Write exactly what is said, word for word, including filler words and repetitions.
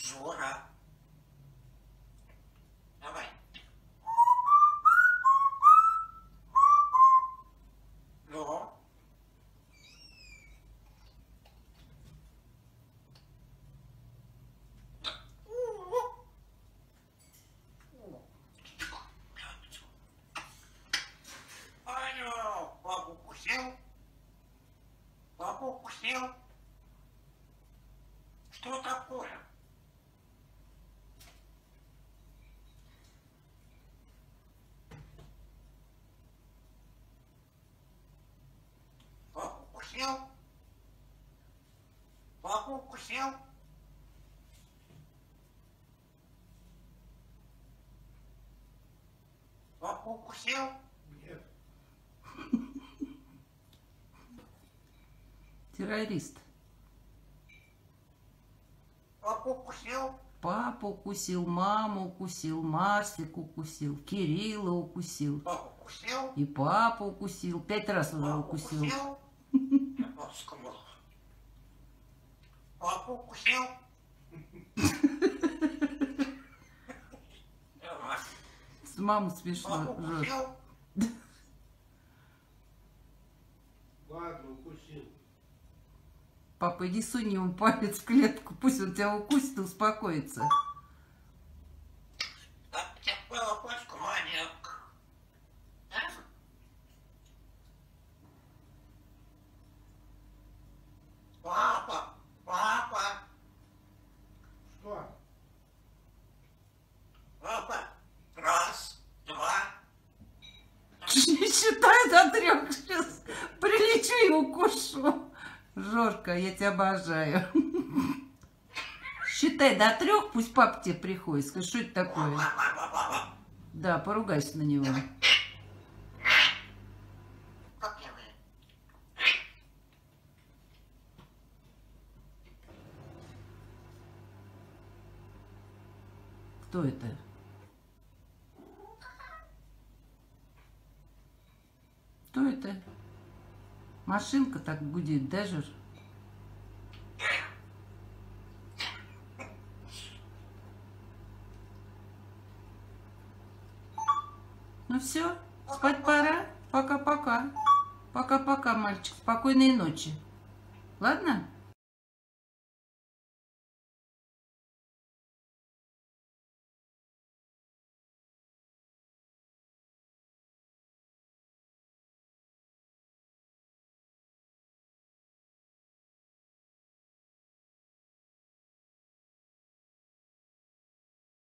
Жора. Давай. Ну. Алло, папу укусил? Папу укусил? Что такое? Папу укусил? Папу укусил? Папу укусил? Нет. Террорист. Папу укусил? Папу укусил, маму укусил, Марсик укусил, Кирилла укусил. Папу укусил? И папу укусил. Пять раз уже Папу укусил. укусил? Я папу сказал. Папу укусил? С мамой смешно. Папу укусил? Ладно, укусил. Папа, иди сунь ему палец в клетку, пусть он тебя укусит и успокоится. Так, я была пачку монеток. Папа, папа, Что? папа, раз, два. Считай до трех сейчас. Прилечу и укушу. Жорка, я тебя обожаю. Считай до трех, пусть папа тебе приходит. Скажи, что это такое? Да, поругайся на него. Как я вы? Кто это? Кто это? Машинка так гудит, да, Жор? Ну все, спать пора. Пока-пока. Пока-пока, мальчик. Спокойной ночи. Ладно?